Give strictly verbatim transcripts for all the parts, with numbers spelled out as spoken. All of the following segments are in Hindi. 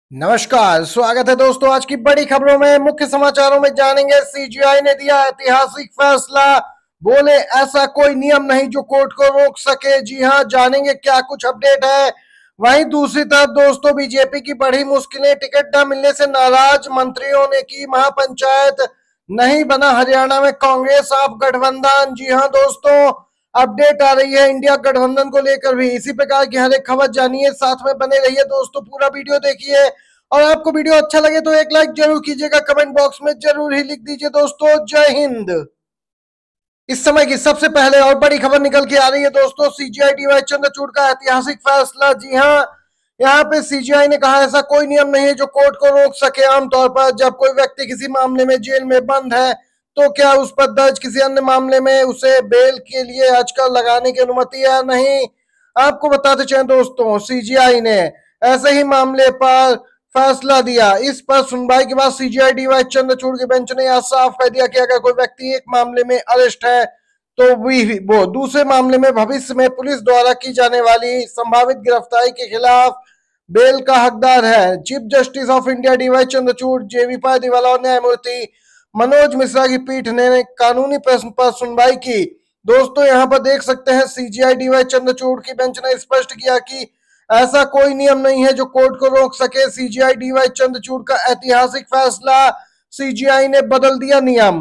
नमस्कार, स्वागत है दोस्तों। आज की बड़ी खबरों में मुख्य समाचारों में जानेंगे, सीजीआई ने दिया ऐतिहासिक फैसला, बोले ऐसा कोई नियम नहीं जो कोर्ट को रोक सके। जी हां, जानेंगे क्या कुछ अपडेट है। वहीं दूसरी तरफ दोस्तों, बीजेपी की बड़ी मुश्किलें, टिकट न मिलने से नाराज मंत्रियों ने की महापंचायत, नहीं बना हरियाणा में कांग्रेस आप गठबंधन। जी हां दोस्तों, अपडेट आ रही है इंडिया गठबंधन को लेकर भी। इसी प्रकार की हर एक खबर जानिए, साथ में बने रहिए दोस्तों, पूरा वीडियो देखिए। और आपको वीडियो अच्छा लगे तो एक लाइक जरूर कीजिएगा, कमेंट बॉक्स में जरूर ही लिख दीजिए दोस्तों। जय हिंद। इस समय की सबसे पहले और बड़ी खबर निकल के आ रही है दोस्तों, सीजीआई डीवाई चंद्रचूड़ का ऐतिहासिक फैसला। जी हां, यहाँ पे सीजीआई ने कहा ऐसा कोई नियम नहीं है जो कोर्ट को रोक सके। आमतौर पर जब कोई व्यक्ति किसी मामले में जेल में बंद है तो क्या उस पर दर्ज किसी अन्य मामले में उसे बेल के लिए याचिका लगाने की अनुमति है? नहीं। आपको बताते चले दोस्तों, सीजीआई ने ऐसे ही मामले पर फैसला दिया। इस पर सुनवाई के बाद सीजीआई डीवाई चंद्रचूड़ के बेंच ने यह साफ कर दिया कि अगर कोई व्यक्ति एक मामले में अरेस्ट है तो भी वो दूसरे मामले में भविष्य में पुलिस द्वारा की जाने वाली संभावित गिरफ्तारी के खिलाफ बेल का हकदार है। Chief justice of India DY Chandrachud, JB Pardiwala और न्यायमूर्ति मनोज मिश्रा की पीठ ने कानूनी प्रश्न पर सुनवाई की। दोस्तों यहाँ पर देख सकते हैं, सीजीआई डीवाई चंद्रचूड़ की बेंच ने स्पष्ट किया कि ऐसा कोई नियम नहीं है जो कोर्ट को रोक सके। सीजीआई डीवाई चंद्रचूड़ का ऐतिहासिक फैसला, सीजीआई ने बदल दिया नियम।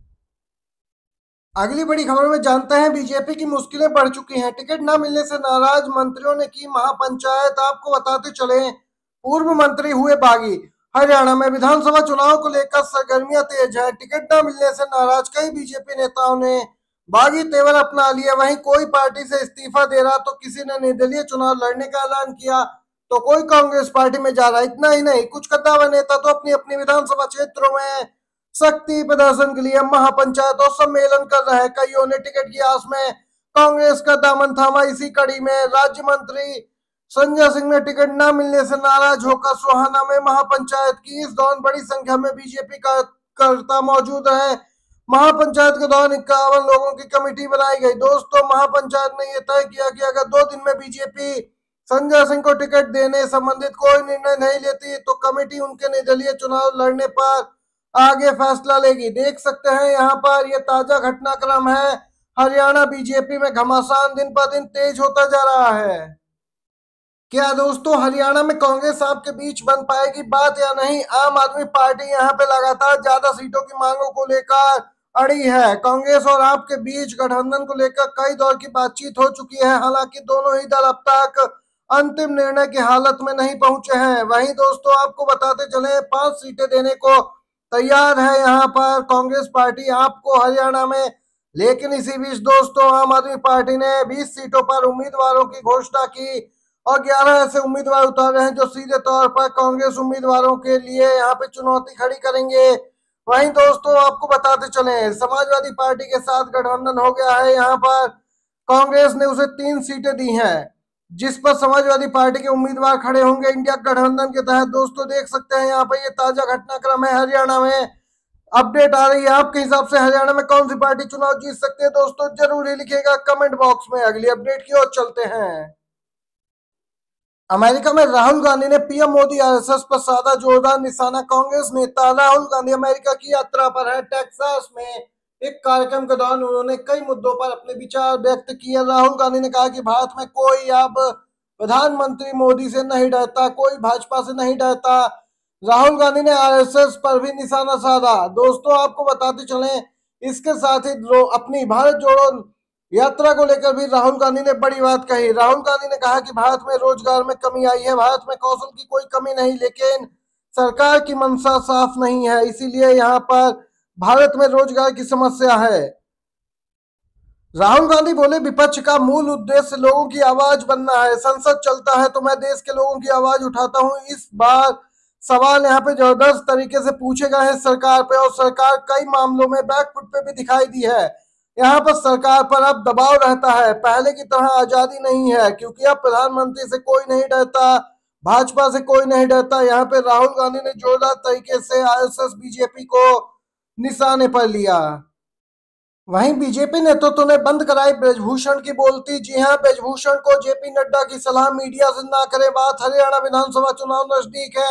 अगली बड़ी खबर में जानते हैं, बीजेपी की मुश्किलें बढ़ चुकी हैं, टिकट न मिलने से नाराज मंत्रियों ने की महापंचायत। आपको बताते चले, पूर्व मंत्री हुए बागी। हरियाणा में विधानसभा चुनाव को लेकर सरगर्मियां तेज है। टिकट न मिलने से नाराज कई बीजेपी नेताओं ने बागी तेवर अपना लिया। वहीं कोई पार्टी से इस्तीफा दे रहा तो किसी ने निर्दलीय चुनाव लड़ने का ऐलान किया तो कोई कांग्रेस पार्टी में जा रहा। इतना ही नहीं, कुछ कद्दावर नेता तो अपनी अपनी विधानसभा क्षेत्रों में शक्ति प्रदर्शन के लिए महापंचायत और सम्मेलन कर रहे हैं। कईयों ने टिकट की आस में कांग्रेस का दामन थामा। इसी कड़ी में राज्य मंत्री संजय सिंह ने टिकट न मिलने से नाराज होकर सोहाना में महापंचायत की। इस दौरान बड़ी संख्या में बीजेपी कार्यकर्ता मौजूद रहे। महापंचायत के दौरान इक्यावन लोगों की कमेटी बनाई गई। दोस्तों, महापंचायत ने यह तय किया कि अगर दो दिन में बीजेपी संजय सिंह को टिकट देने संबंधित कोई निर्णय नहीं लेती तो कमेटी उनके निर्दलीय चुनाव लड़ने पर आगे फैसला लेगी। देख सकते हैं यहाँ पर यह ताजा घटनाक्रम है। हरियाणा बीजेपी में घमासान दिन पर दिन तेज होता जा रहा है। क्या दोस्तों हरियाणा में कांग्रेस आपके बीच बन पाएगी बात या नहीं? आम आदमी पार्टी यहाँ पे लगातार ज्यादा सीटों की मांगों को लेकर अड़ी है। कांग्रेस और आपके बीच गठबंधन को लेकर कई दौर की बातचीत हो चुकी है। हालांकि दोनों ही दल अब तक अंतिम निर्णय की हालत में नहीं पहुंचे हैं। वहीं दोस्तों आपको बताते चले, पांच सीटें देने को तैयार है यहाँ पर कांग्रेस पार्टी आपको हरियाणा में। लेकिन इसी बीच दोस्तों आम आदमी पार्टी ने बीस सीटों पर उम्मीदवारों की घोषणा की और ग्यारह ऐसे उम्मीदवार उतारे हैं जो सीधे तौर पर कांग्रेस उम्मीदवारों के लिए यहाँ पे चुनौती खड़ी करेंगे। वहीं दोस्तों आपको बताते चले, समाजवादी पार्टी के साथ गठबंधन हो गया है। यहाँ पर कांग्रेस ने उसे तीन सीटें दी हैं जिस पर समाजवादी पार्टी के उम्मीदवार खड़े होंगे इंडिया गठबंधन के तहत। दोस्तों देख सकते हैं यहाँ पर ये ताजा घटनाक्रम है हरियाणा में। अपडेट आ रही है, आपके हिसाब से हरियाणा में कौन सी पार्टी चुनाव जीत सकती है? दोस्तों जरूर ही लिखिएगा कमेंट बॉक्स में। अगली अपडेट की ओर चलते हैं। अमेरिका में राहुल गांधी ने पीएम मोदी आरएसएस पर साधा जोरदार निशाना। कांग्रेस नेता राहुल गांधी अमेरिका की यात्रा पर है। टेक्सास में एक कार्यक्रम के दौरान उन्होंने कई मुद्दों पर अपने विचार व्यक्त किए। राहुल गांधी ने कहा कि भारत में कोई अब प्रधानमंत्री मोदी से नहीं डरता, कोई भाजपा से नहीं डरता। राहुल गांधी ने आरएसएस पर भी निशाना साधा। दोस्तों आपको बताते चले, इसके साथ ही अपनी भारत जोड़ो यात्रा को लेकर भी राहुल गांधी ने बड़ी बात कही। राहुल गांधी ने कहा कि भारत में रोजगार में कमी आई है, भारत में कौशल की कोई कमी नहीं, लेकिन सरकार की मंशा साफ नहीं है, इसीलिए यहाँ पर भारत में रोजगार की समस्या है। राहुल गांधी बोले, विपक्ष का मूल उद्देश्य लोगों की आवाज बनना है। संसद चलता है तो मैं देश के लोगों की आवाज उठाता हूँ। इस बार सवाल यहाँ पे जबरदस्त तरीके से पूछे गए हैं सरकार पे, और सरकार कई मामलों में बैकफुट पे भी दिखाई दी है। यहाँ पर सरकार पर अब दबाव रहता है, पहले की तरह आजादी नहीं है, क्योंकि अब प्रधानमंत्री से कोई नहीं डरता, भाजपा से कोई नहीं डरता। यहाँ पे राहुल गांधी ने जोरदार तरीके से आरएसएस बीजेपी को निशाने पर लिया। वहीं बीजेपी नेतृत्व ने बंद कराई ब्रजभूषण की बोलती। जी हां, ब्रजभूषण को जेपी नड्डा की सलाह, मीडिया से ना करे बात, हरियाणा विधानसभा चुनाव नजदीक है,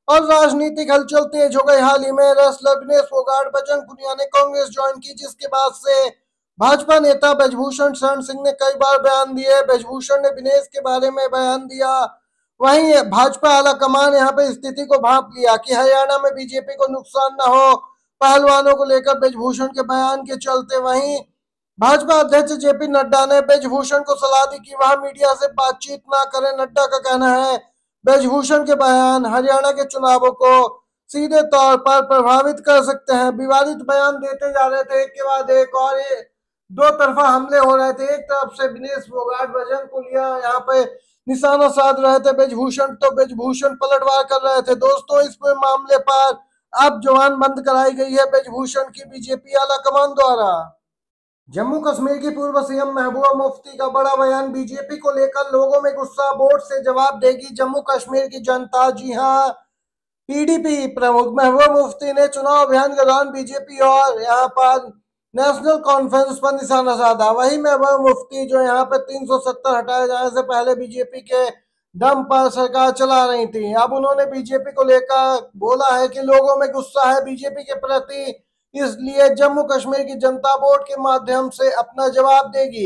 और राजनीतिक हलचल तेज हो गई। हाल ही में रेसलर दिनेश फोगाट बजरंग पुनिया ने कांग्रेस ज्वाइन की, जिसके बाद से भाजपा नेता ब्रजभूषण शरण सिंह ने कई बार बयान दिए। ब्रजभूषण ने दिनेश के बारे में बयान दिया। वहीं भाजपा आला कमान यहाँ पे स्थिति को भांप लिया कि हरियाणा में बीजेपी को नुकसान न हो, पहलवानों को लेकर ब्रजभूषण के बयान के चलते वहीं भाजपा अध्यक्ष जेपी नड्डा ने ब्रजभूषण को सलाह दी कि वह मीडिया से बातचीत न करें। नड्डा का कहना है ब्रजभूषण के बयान हरियाणा के चुनावों को सीधे तौर पर प्रभावित कर सकते हैं। विवादित बयान देते जा रहे थे एक के बाद एक और ये दो तरफा हमले हो रहे थे। एक तरफ से दिनेश फोगाट बजरंग पुनिया यहाँ पे निशाना साध रहे थे ब्रजभूषण, तो ब्रजभूषण पलटवार कर रहे थे। दोस्तों इस पे मामले पर अब जवान बंद कराई गई है ब्रजभूषण की बीजेपी आला कमान द्वारा। जम्मू कश्मीर की पूर्व सीएम महबूबा मुफ्ती का बड़ा बयान, बीजेपी को लेकर लोगों में गुस्सा, वोट से जवाब देगी जम्मू कश्मीर की जनता। जी हां, पीडीपी प्रमुख महबूबा मुफ्ती ने चुनाव अभियान के दौरान बीजेपी और यहाँ पर नेशनल कॉन्फ्रेंस पर निशाना साधा। वही महबूबा मुफ्ती जो यहाँ पे तीन सौ सत्तर हटाए जाने से पहले बीजेपी के दम पर सरकार चला रही थी, अब उन्होंने बीजेपी को लेकर बोला है कि लोगों में गुस्सा है बीजेपी के प्रति, इसलिए जम्मू कश्मीर की जनता वोट के माध्यम से अपना जवाब देगी।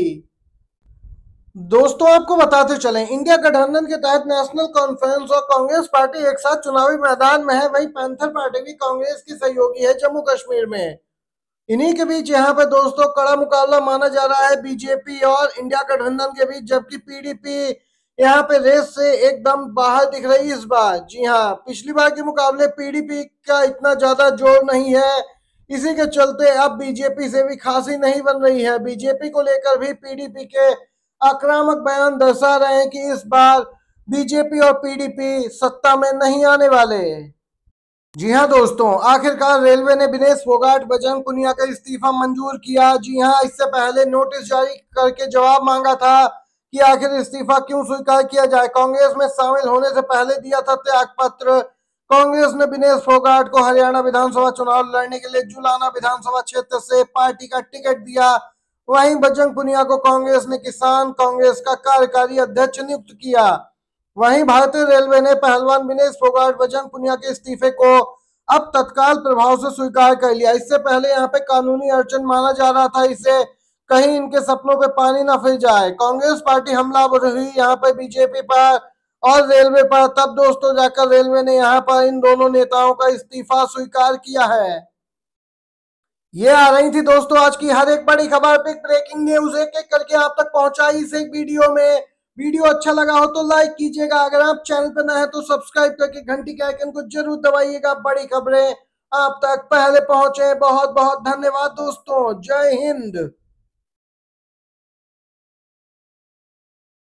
दोस्तों आपको बताते चलें, इंडिया गठबंधन के तहत नेशनल कॉन्फ्रेंस और कांग्रेस पार्टी एक साथ चुनावी मैदान में है। वहीं पैंथर पार्टी भी कांग्रेस की सहयोगी है जम्मू कश्मीर में। इन्हीं के बीच यहाँ पे दोस्तों कड़ा मुकाबला माना जा रहा है बीजेपी और इंडिया गठबंधन के बीच, जबकि पीडीपी यहाँ पे रेस से एकदम बाहर दिख रही इस बार। जी हाँ, पिछली बार के मुकाबले पीडीपी का इतना ज्यादा जोर नहीं है, इसी के चलते अब बीजेपी से भी खासी नहीं बन रही है। बीजेपी को लेकर भी पीडीपी के आक्रामक बयान दर्शा रहे हैं कि इस बार बीजेपी और पीडीपी सत्ता में नहीं आने वाले। जी हां दोस्तों, आखिरकार रेलवे ने दिनेश फोगाट बजरंग पुनिया का इस्तीफा मंजूर किया। जी हां, इससे पहले नोटिस जारी करके जवाब मांगा था कि आखिर इस्तीफा क्यों स्वीकार किया जाए। कांग्रेस में शामिल होने से पहले दिया था त्याग पत्र। कांग्रेस ने दिनेश फोगाट को हरियाणा विधानसभा चुनाव लड़ने के लिए जुलाना विधानसभा क्षेत्र से पार्टी का टिकट दिया। वहीं बजरंग पुनिया को कांग्रेस ने किसान कांग्रेस का कार्यकारी अध्यक्ष नियुक्त किया। वहीं भारतीय रेलवे ने पहलवान दिनेश फोगाट बजरंग पुनिया के इस्तीफे को अब तत्काल प्रभाव से स्वीकार कर लिया। इससे पहले यहाँ पे कानूनी अड़चन माना जा रहा था, इसे कहीं इनके सपनों पे पानी न फिर जाए। कांग्रेस पार्टी हमलावर हुई यहाँ पे बीजेपी पर और रेलवे पर, तब दोस्तों जाकर रेलवे ने यहाँ पर इन दोनों नेताओं का इस्तीफा स्वीकार किया है। ये आ रही थी दोस्तों आज की हर एक बड़ी खबर, बिग ब्रेकिंग न्यूज एक एक करके आप तक पहुंचाई इस एक वीडियो में। वीडियो अच्छा लगा हो तो लाइक कीजिएगा, अगर आप चैनल पर नए हैं तो सब्सक्राइब करके घंटी के आइकन को जरूर दबाइएगा। बड़ी खबरें आप तक पहले पहुंचे। बहुत बहुत धन्यवाद दोस्तों, जय हिंद।